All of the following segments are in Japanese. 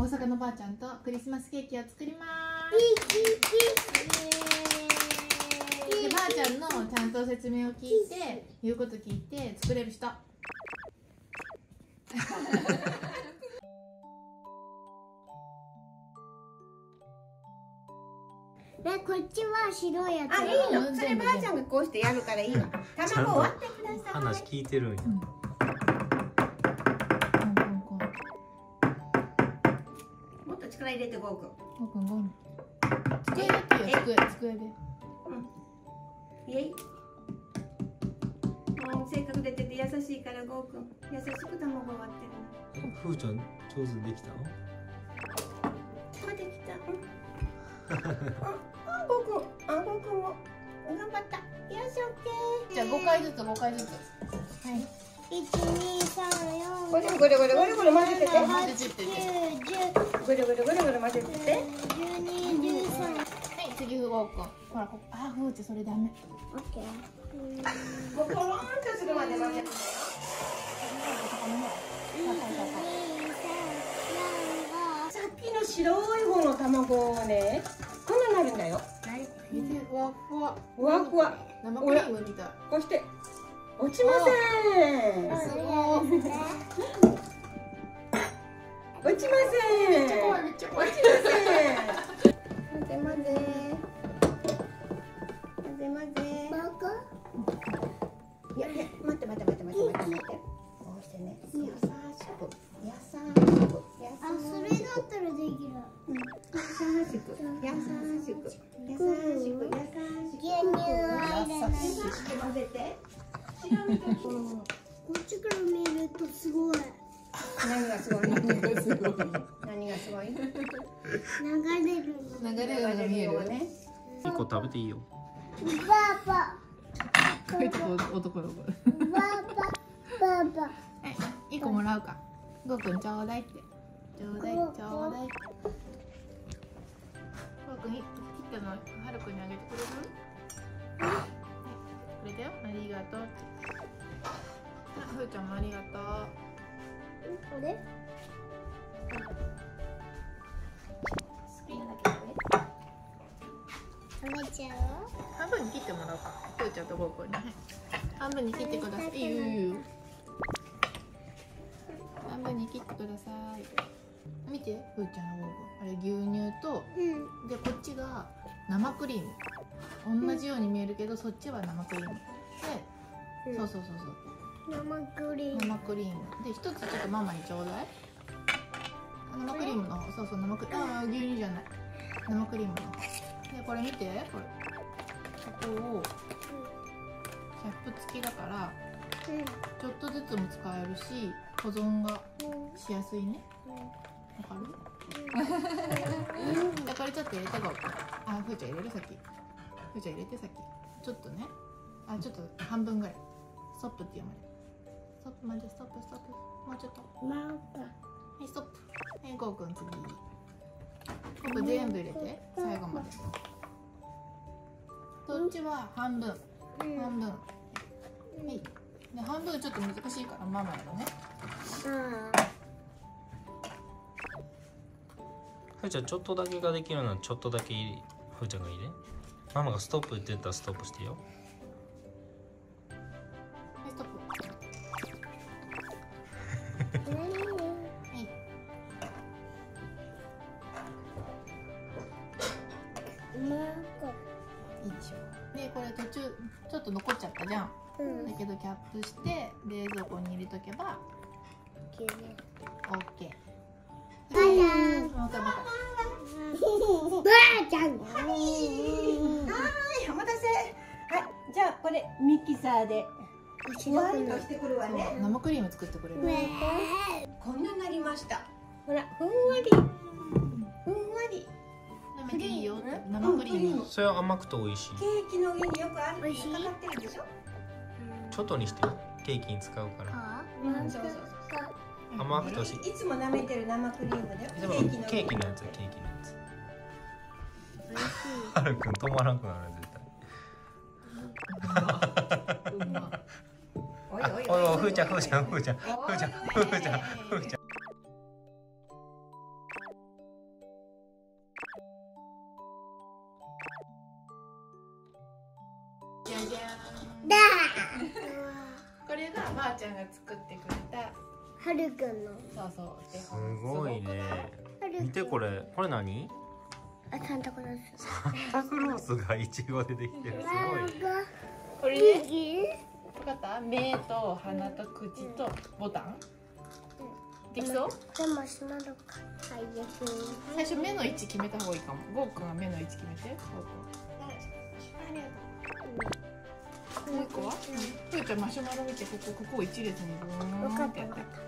大阪のばあちゃんとクリスマスケーキを作ります。でばあちゃんのちゃんと説明を聞いて、言うこと聞いて作れる人。 こっちは白いやつ。 あ、いいの。そればあちゃんがこうしてやるからいいわ。卵を割ってください。 話聞いてるんや。 もっと力入れてゴーくん。 ゴーくんゴー。机だってよ、机で。 イエイ。もう性格出てて優しいからゴーくん。優しく卵を割ってるの。 ふーちゃん上手にできたの？ できた。ゴーくんも頑張った。よし、オッケー。 じゃあ5回ずつ5回ずつ。はい。 1、2、3、4、 これぐるぐるぐるぐる混ぜてて。 混ぜてって。 ぐるぐるぐるぐる混ぜてて。 12、13。 はい、次ふごうくん。ほら、ここ。あ、ふーちゃんそれダメ。 オッケー。 もうポロンとするまで混ぜるんだよ。さっきの白い方の卵をね、こんなになるんだよ。 見て、ふわふわ。 ふわふわ。 生クリームみたい。 こうして落ちません。 すごい。 落ちません。 めっちゃ怖い、めっちゃ怖い。 落ちません。混ぜ混ぜ。混ぜ混ぜ。いやいや、待って。こうしてね。優しく。 あ、それだったらできる。 優しく。牛乳入れない。 混ぜて。 こっちから見るとすごい。 何がすごい？ 何がすごい。 何がすごい？ 流れるの。 流れるのが見える。 ね。 一個食べていいよ。 パパ。 こういうとこ男の子。 パパ。 はい、1個もらうか。ゴーくんちょうだいって。ちょうだい。ゴーくん切ったのはるくんにあげてくれる？はい、これだよ。ありがとう。あ、ふーちゃんもありがとう。 これ？ 好きなだけ食食べちゃう？ 半分に切ってもらおうか。ふーちゃんとゴーくんに。半分に切ってください。いいよ。半分に切ってください。見て、ふーちゃんのゴーくん。あれ牛乳と、でこっちが生クリーム。同じように見えるけど、そっちは生クリーム。で、そう。 生クリーム。 生クリーム。で、一つちょっとママにちょうだい。生クリームの方、そう生クリーム。ああ、牛乳じゃない。生クリームの方。で、これ見て、これ。ここを。キャップ付きだから。ちょっとずつも使えるし、保存がしやすいね。わかる？じゃあこれちょっと入れてこう。あ、ふーちゃん入れるさっき。ふーちゃん入れてさっき。ちょっとね。あ、ちょっと半分ぐらい。ストップって読まれる。ストップまでストップ。もうちょっと。はい、ストップ。はい、ゴーくん次。ゴーくん全部入れて。最後まで。そっちは半分。はい。で半分ちょっと難しいからママやろね。 ふーちゃんちょっとだけができるのはちょっとだけふーちゃんがいいね。ママがストップって言ったらストップしてよ。 はい、ストップ。はい。いいでしょ。でこれ途中ちょっと残っちゃったじゃん。だけどキャップして冷蔵庫に入れとけば OK。 ばあちゃん。 はい、お待たせ。はい、じゃあこれミキサーでふわりとしてくるわね。 生クリーム作ってくれる。 こんなになりました。ほら、ふんわり。 舐めていいよ。生クリーム。 それは甘くて美味しい。 ケーキの上によくある。かかってるでしょ。 ちょっとにしてよ。ケーキに使うから。 そう。 甘くて美味しい。 いつも舐めてる生クリームだよ。 でもケーキのやつ。はるくん止まらなくなる絶対。 おい。 ふーちゃん。 じゃん。 だこれがばあちゃんが作ってくれた。 はるくんのそうそう。絵す本ごいね。 はるくん見てこれ。これ何？ あ、サンタクロースサンタクロースがイチゴでできてる。すごい。 これね。 右分かった？目と鼻と口とボタン。できそう？ でもしまるか最悪最初目の位置決めた方がいいかも。ゴーくんが目の位置決めて。もう一個は？ふーちゃんマシュマロ見てここ一列にブーンってや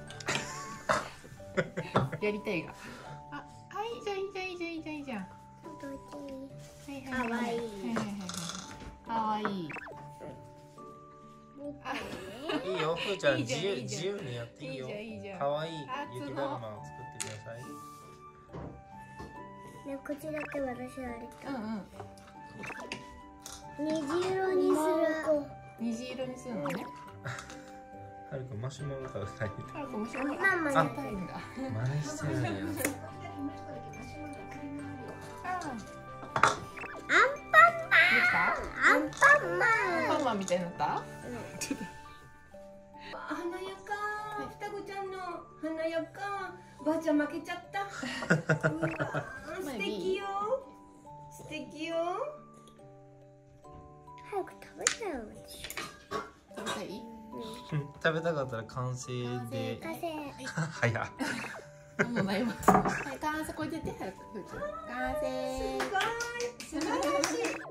って。やりたいが。あ、いいじゃんいいじゃんいいじゃんいいじゃんいいじゃん。はいはいはいはいはいかわいい。 いいよ、ふーちゃんいいじゃんいい自じゃん由にやっていいよ。 いいじゃん可愛いあ雪だるまを作ってください。 ね、こっちだけ私あれうんうん。 虹色にする虹色にするのね。 はるくんマシュマロ食べたい。 はるくん面白い。 ママに食べたいんだ。 真似してるやん。 アンパンマンパンマンみたいになった？ 華やか。双子ちゃんの華やか。ばあちゃん負けちゃった。うわ素敵よ。素敵よ。 早く食べたよ食べたい？ 食べたかったら完成で。 完成早っ。 もうないわ。はい、完成これでて、はるくん。完成。 すごい。素晴らしい。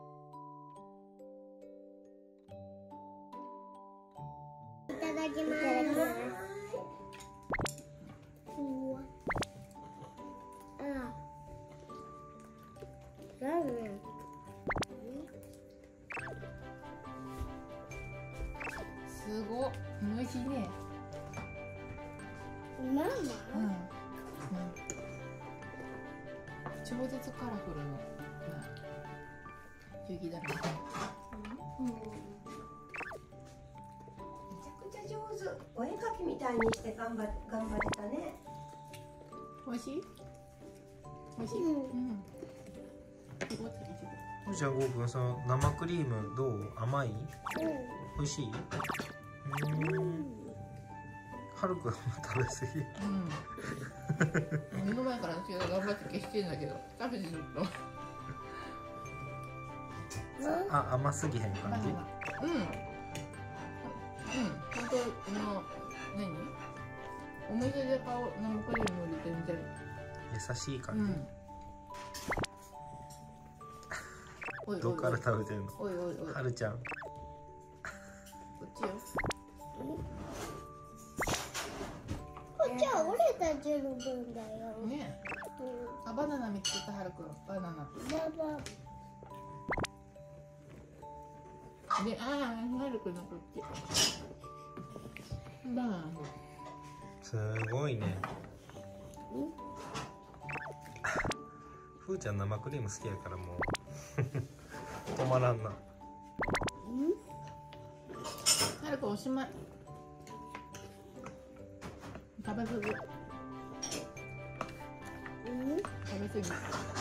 いただきますうわあラーメンすごっ。美味しいね。 ママうん。超絶カラフルの。雪だるま。 めちゃくちゃ上手。お絵描きみたいにして頑張れたね。 美味しい？美味しい？ うんうん。いちご。 ふーちゃん、ごうくん、その生クリームどう？甘い？美味しい？はるくんは食べ過ぎ。 うん。目の前から私が頑張って消してんだけど、食べてると。 あ、甘すぎへん感じ。 うん。うん。本当何？お店で買う生クリームより全然。 優しい感じ。 うん。おいおいおい。 どっから食べてるの？ おいおいおい。 はるちゃん。 こっちよ。 こっちは折れた十分だよね。あ、バナナ見つけた、はるくん。バナナ。 ババで、はるくんのこっち。バナナ。 すごいね。ふーちゃん生クリーム好きやからもう止まらんな。 はるくんおしまい。食べ過ぎ。食べ過ぎ。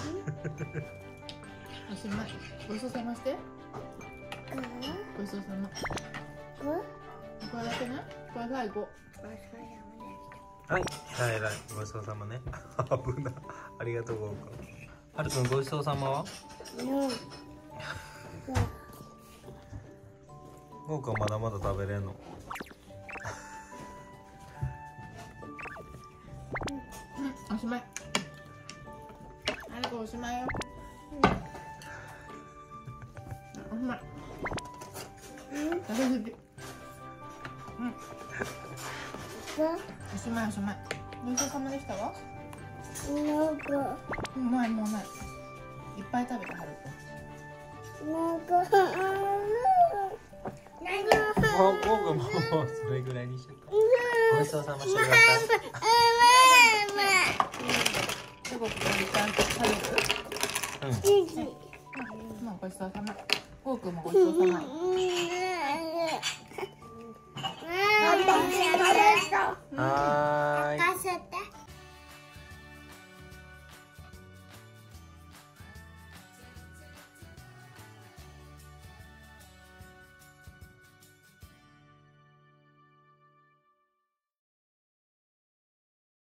おしまい。ごちそうさまして。ごちそうさま。これだけね。これ最後。 はい、はい、はい、ごちそうさまね。危な。ありがとう、ごうくん。はるくん、ごちそうさまは？ごうくんまだまだ食べれんの？ おしまい。はるくんおしまいよ。おしまい。食べ過ぎ。おしまいおしまい。ごちそうさまでしたわ。うまいもうない。いっぱい食べた、はるくん。 ごうくんもそれぐらいにしようか。ごちそうさましてください。 すごくちゃんと食べる。 うん。 もうごちそうさま。ごうくんもごちそうさま。